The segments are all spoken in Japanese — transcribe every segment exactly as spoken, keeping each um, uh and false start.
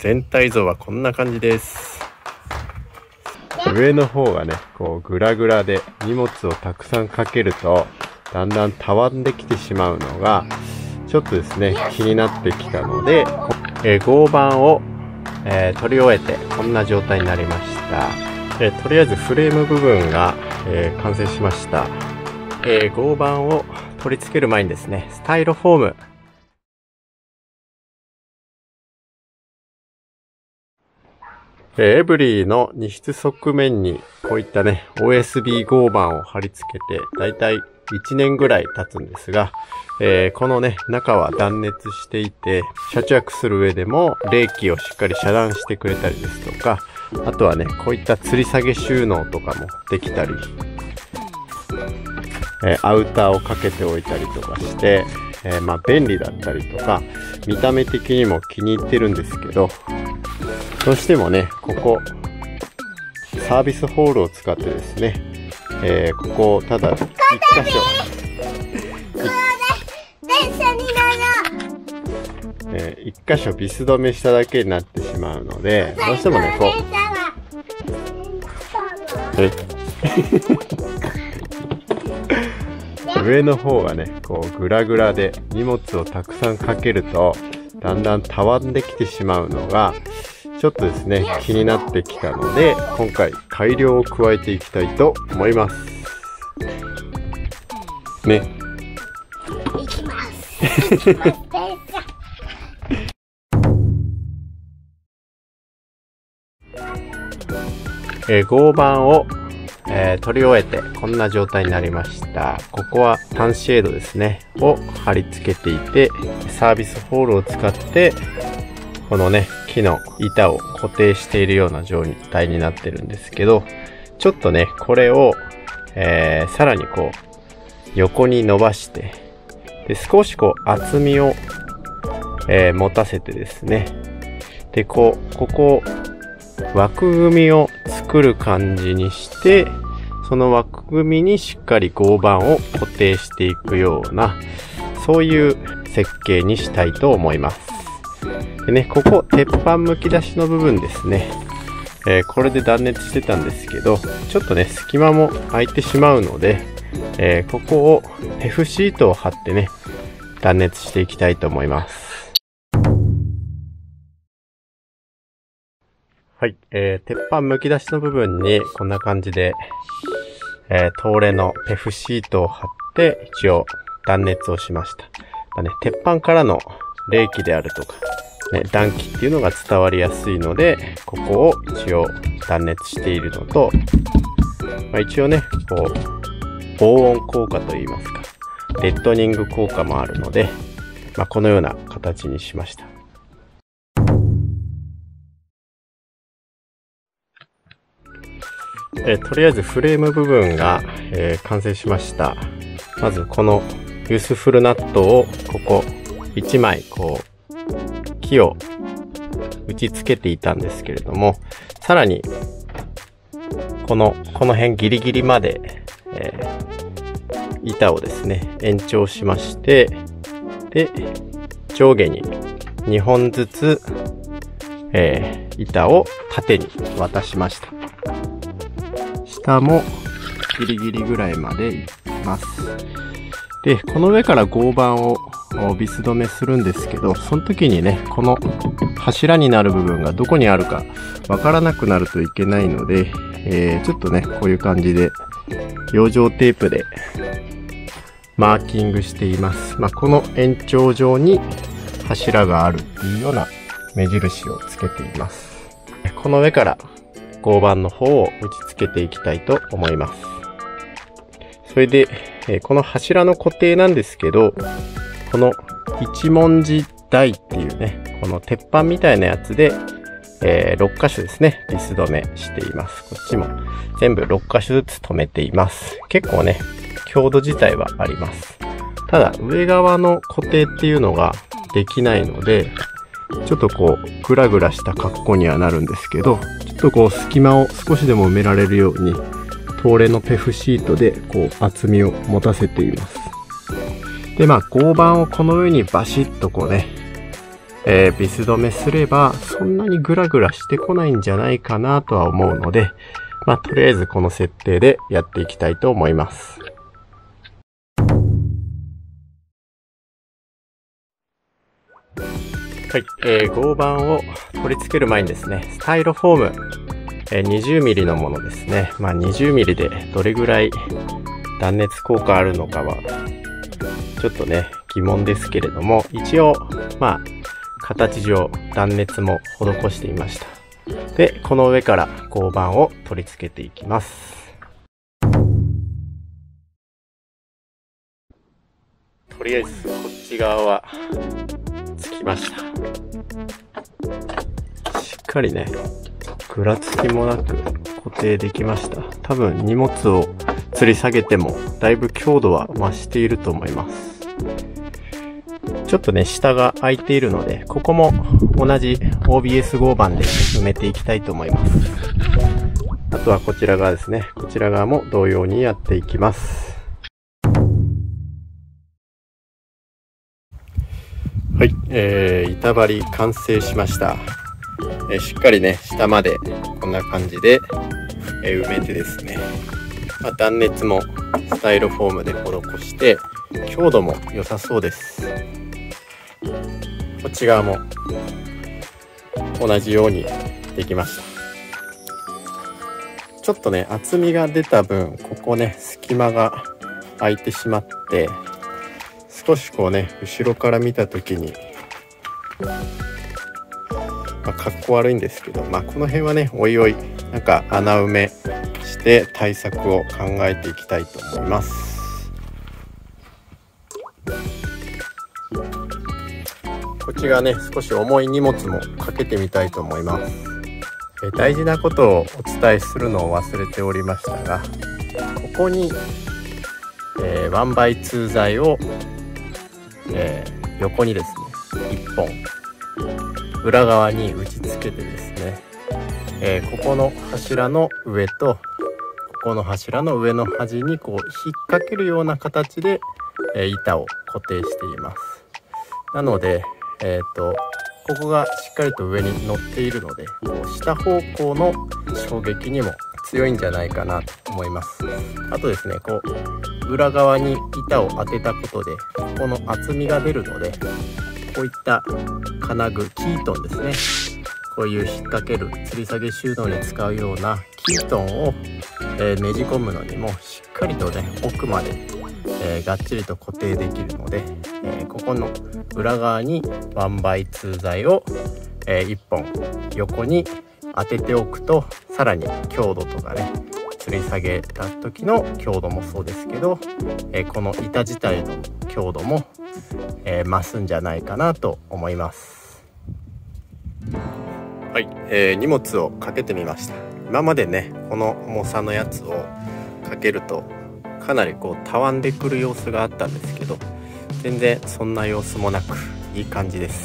全体像はこんな感じです。上の方がね、こうグラグラで荷物をたくさんかけるとだんだんたわんできてしまうのがちょっとですね気になってきたので、えー、合板を、えー、取り終えてこんな状態になりました。えー、とりあえずフレーム部分が、えー、完成しました。えー、合板を取り付ける前にですね、スタイロフォーム、エブリーの荷室側面にこういったね オーエスビー 合板を貼り付けてだいたいいちねんぐらい経つんですが、えー、このね中は断熱していて車中する上でも冷気をしっかり遮断してくれたりですとか、あとはねこういった吊り下げ収納とかもできたり、えー、アウターをかけておいたりとかして、えー、まあ便利だったりとか見た目的にも気に入ってるんですけど、どうしてもね、ここ、サービスホールを使ってですね、えー、ここをただ一箇所、えー、一箇所ビス止めしただけになってしまうので、どうしてもね、こう、え上の方がね、こうグラグラで荷物をたくさんかけると、だんだんたわんできてしまうのが、ちょっとですね気になってきたので、今回改良を加えていきたいと思いますね。いきますえー、合板を、えー、取り終えてこんな状態になりました。ここはタンシェードですねを貼り付けていて、サービスホールを使ってこのね木の板を固定しているような状態になってるんですけど、ちょっとねこれを、えー、さらにこう横に伸ばして、で少しこう厚みを、えー、持たせてですね、でこうここ枠組みを作る感じにして、その枠組みにしっかり合板を固定していくような、そういう設計にしたいと思います。でね、ここ鉄板むき出しの部分ですね、えー、これで断熱してたんですけど、ちょっとね隙間も空いてしまうので、えー、ここをペフシートを貼ってね断熱していきたいと思います。はい、えー、鉄板むき出しの部分にこんな感じで、えー、東レのペフシートを貼って一応断熱をしました。まあね、鉄板からの冷気であるとかね、暖気っていうのが伝わりやすいので、ここを一応断熱しているのと、まあ、一応ね、こう、防音効果といいますか、デッドニング効果もあるので、まあ、このような形にしました。えー、とりあえずフレーム部分が、えー、完成しました。まずこのユースフルナットをここいちまいこう、木を打ち付けていたんですけれども、さらにこのこの辺ギリギリまで、えー、板をですね延長しまして、で上下ににほんずつ、えー、板を縦に渡しました。下もギリギリぐらいまでいきます。でこの上から合板をビス止めするんですけど、その時にねこの柱になる部分がどこにあるかわからなくなるといけないので、えー、ちょっとねこういう感じで養生テープでマーキングしています。まあ、この延長上に柱があるっていうような目印をつけています。この上から合板の方を打ち付けていきたいと思います。それで、えー、この柱の固定なんですけど、この一文字台っていうね、この鉄板みたいなやつで、えー、ろっかしょですね、ビス止めしています。こっちも全部ろっかしょずつ止めています。結構ね、強度自体はあります。ただ、上側の固定っていうのができないので、ちょっとこう、グラグラした格好にはなるんですけど、ちょっとこう、隙間を少しでも埋められるように、東レのペフシートで、こう、厚みを持たせています。で、まあ、合板をこの上にバシッとこうね、 えー、ビス止めすればそんなにグラグラしてこないんじゃないかなとは思うので、まあ、とりあえずこの設定でやっていきたいと思います。はい、えー、合板を取り付ける前にですね、スタイロフォーム、えー、にじゅうミリのものですね。まあ、にじゅうミリでどれぐらい断熱効果あるのかはちょっとね疑問ですけれども、一応まあ形上断熱も施していました。で、この上から合板を取り付けていきます。とりあえずこっち側はつきました。しっかりねぐらつきもなく固定できました。多分荷物を吊り下げてもだいぶ強度は増していると思います。ちょっとね下が空いているので、ここも同じ オービーエス 合板で埋めていきたいと思います。あとはこちら側ですね。こちら側も同様にやっていきます。はい、えー、板張り完成しました。えー、しっかりね下までこんな感じで、えー、埋めてですね、まあ、断熱もスタイロフォームで施して強度も良さそうです。こっち側も同じようにできました。ちょっとね厚みが出た分、ここね隙間が空いてしまって、少しこうね後ろから見た時に、まあ、かっこ悪いんですけど、まあ、この辺はねおいおいなんか穴埋めして対策を考えていきたいと思います。こっちがね少し重い荷物もかけてみたいと思います。え大事なことをお伝えするのを忘れておりましたが、ここに、えー、ワンバイツー材を、えー、横にですねいっぽん裏側に打ち付けてですね、えー、ここの柱の上とここの柱の上の端にこう引っ掛けるような形で、えー、板を固定しています。なので、えーと、ここがしっかりと上に乗っているので、こう下方向の衝撃にも強いんじゃないかなと思います。あとですね、こう裏側に板を当てたことでここの厚みが出るので、こういった金具、キートンですね、こういう引っ掛ける吊り下げ収納に使うようなキートンを、えー、ねじ込むのにもしっかりとね奥まで、えー、がっちりと固定できるので、えー、ここの裏側にワンバイツー材を、えー、いっぽん横に当てておくと、さらに強度とかね吊り下げた時の強度もそうですけど、えー、この板自体の強度も、えー、増すんじゃないかなと思います。はい、えー、荷物をかけてみました。今までねこの重さのやつをかけるとかなりこうたわんでくる様子があったんですけど、全然そんな様子もなくいい感じです。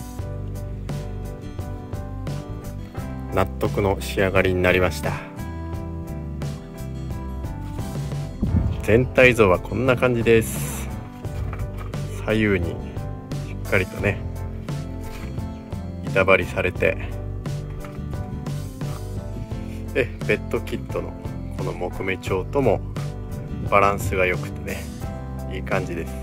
納得の仕上がりになりました。全体像はこんな感じです。左右にしっかりとね板張りされて、でベッドキットのこの木目調ともバランスが良くてねいい感じです。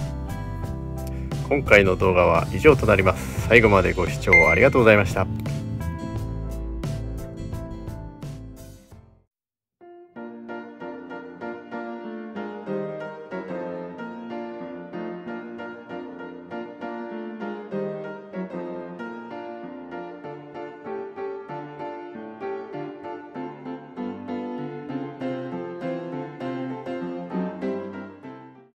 今回の動画は以上となります。最後までご視聴ありがとうございました。